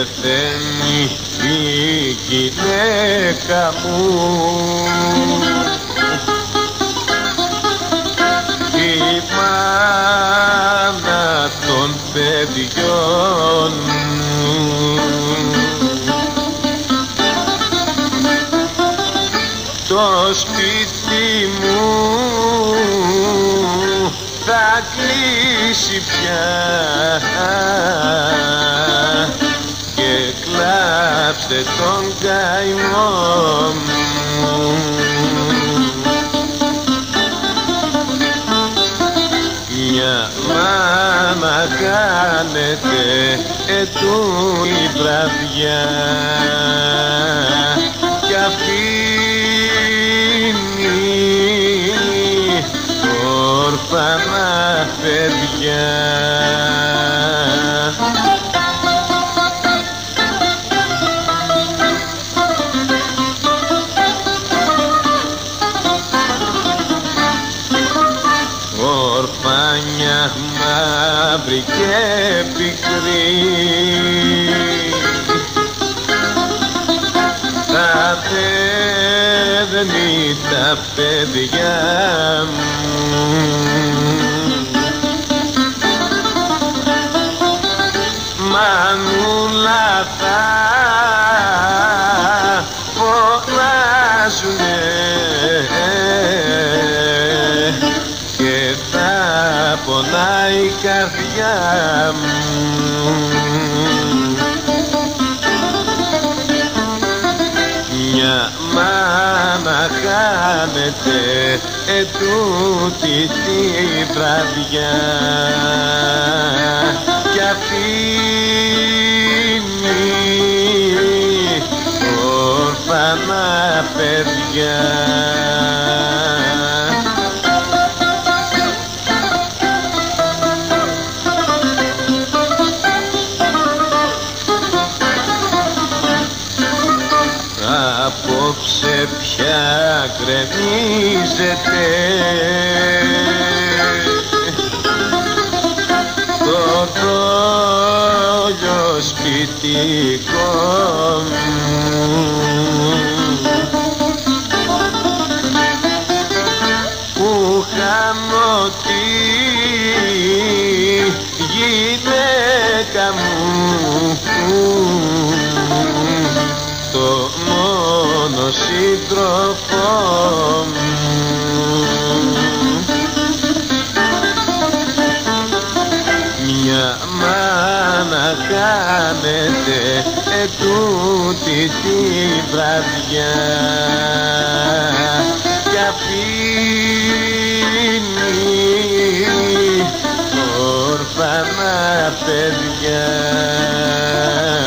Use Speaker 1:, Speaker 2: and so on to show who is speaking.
Speaker 1: πεθαίνει η γυναίκα μου, η μάνα των παιδιών μου. Το σπίτι μου θα κλείσει πια και κλάψτε τον καημό μου. Μια μάνα κάνετε ετούτη βραδιά κι αφήνει όρφανα παιδιά. Ορφάνια μαύρη και πικρή θα δένει τα παιδιά μου. Μανούλα θα φωνάζουνε και θα πονάει η καρδιά μου. Μια μάνα χάνεται ετούτη τη βραδιά κι αφήνει όρφανα παιδιά. Απόψε πια γκρεμίζεται το δόλιο σπιτικό μου, που χάνω τη γυναίκα μου, το μόνο σύντροφό μου. Μια μάνα χάνεται ετούτη τη βραδιά κι αφήνει όρφανα παιδιά.